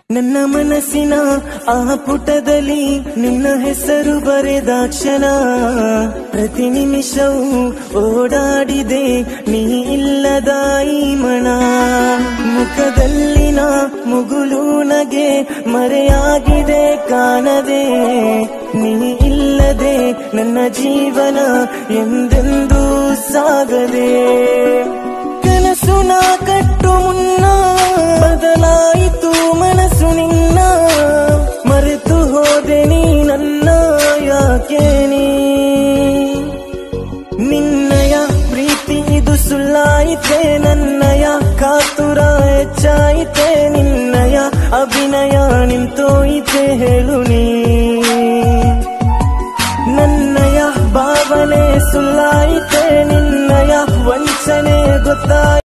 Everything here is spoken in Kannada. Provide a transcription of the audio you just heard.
ನನ್ನ ಮನಸ್ಸಿನ ಆ ಪುಟದಲ್ಲಿ ನಿನ್ನ ಹೆಸರು ಬರೆದಾಕ್ಷಣ ಪ್ರತಿ ನಿಮಿಷವೂ ಓಡಾಡಿದೆ ನೀ ಇಲ್ಲದ ಈ ಮನ. ಮುಖದಲ್ಲಿನ ಮುಗುಲು ನಗೆ ಮರೆಯಾಗಿದೆ ಕಾಣದೆ, ನೀ ಇಲ್ಲದೆ ನನ್ನ ಜೀವನ ಎಂದೆಂದೂ ಸಾಗದೆ. ಕನಸು ನಾ ಕಟ್ಟು ಮುನ್ನ ಬದಲಾಯಿತು ಮನಸ್ಸು ನಿನ್ನ, ಮರೆತು ಹೋದೆ ನೀ ನನ್ನ ಯಾಕೆ ನೀ. ನಿನ್ನಯ ಪ್ರೀತಿ ಇದು ಸುಳ್ಳಾಯಿತೆ, ನನ್ನಯ ಕಾತುರ ಹೆಚ್ಚಾಯಿತೆ, ನಿನ್ನಯ ಅಭಿನಯ ನಿಂತೋಯಿತೆ ಹೇಳು ನೀ. ನನ್ನಯ ಭಾವನೆ ಸುಳ್ಳಾಯಿತೆ, ನಿನ್ನಯ ವಂಚನೆ ಗೊತ್ತಾಯಿತೆ.